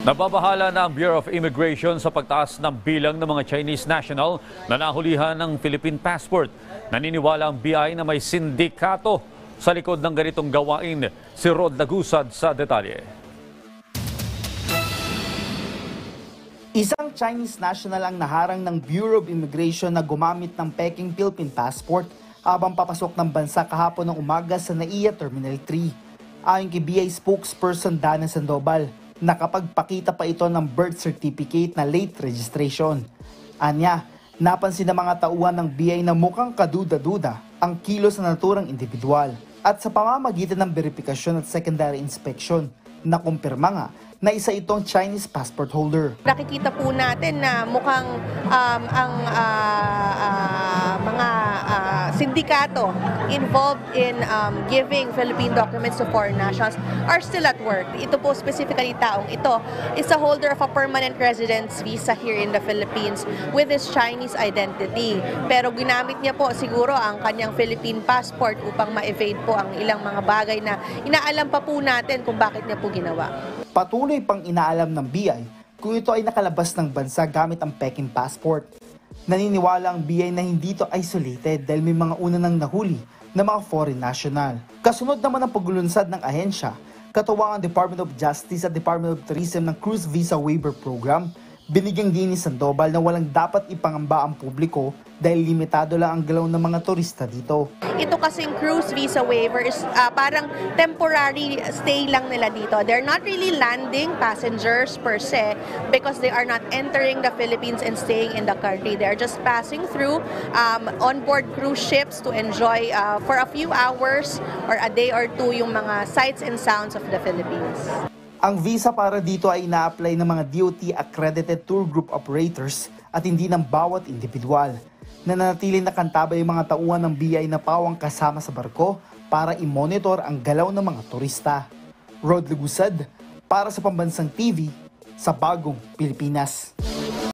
Nababahala na ang Bureau of Immigration sa pagtaas ng bilang ng mga Chinese national na nahulihan ng Philippine passport. Naniniwala ang BI na may sindikato sa likod ng ganitong gawain. Si Rod Lagusad sa detalye. Isang Chinese national ang naharang ng Bureau of Immigration na gumamit ng Peking Philippine passport habang papasok ng bansa kahapon ng umaga sa NAIA Terminal 3. Ayon kay BI spokesperson Dana Sandoval, nakapagpakita pa ito ng birth certificate na late registration. Anya, napansin ng mga tauhan ng BI na mukhang kaduda-duda ang kilos na naturang individual. At sa pamamagitan ng verifikasyon at secondary inspection, nakumpirma nga na isa itong Chinese passport holder. Nakikita po natin na mukhang mga sindikato involved in giving Philippine documents to foreign nationals are still at work. Ito po specifically taong ito is a holder of a permanent residence visa here in the Philippines with his Chinese identity. Pero ginamit niya po siguro ang kanyang Philippine passport upang ma-evade po ang ilang mga bagay na inaalam pa po natin kung bakit niya po ginawa. Patuloy pang inaalam ng BI kung ito ay nakalabas ng bansa gamit ang Peking passport. Naniniwala ang BI na hindi ito isolated dahil may mga una nang nahuli na mga foreign national. Kasunod naman ang paglulunsad ng ahensya, katuwang ang Department of Justice at Department of Tourism ng Cruise Visa Waiver Program, binigyang din ni Sandoval na walang dapat ipangamba ang publiko dahil limitado lang ang galaw ng mga turista dito. Ito kasing cruise visa waiver is parang temporary stay lang nila dito. They're not really landing passengers per se because they are not entering the Philippines and staying in the country. They're just passing through onboard cruise ships to enjoy for a few hours or a day or two yung mga sights and sounds of the Philippines. Ang visa para dito ay ina-apply ng mga DOT-accredited tour group operators at hindi ng bawat individual. Nananatiling nakantabay yung mga tauhan ng BI na pawang kasama sa barko para i-monitor ang galaw ng mga turista. Rod Lagusad para sa Pambansang TV sa Bagong Pilipinas.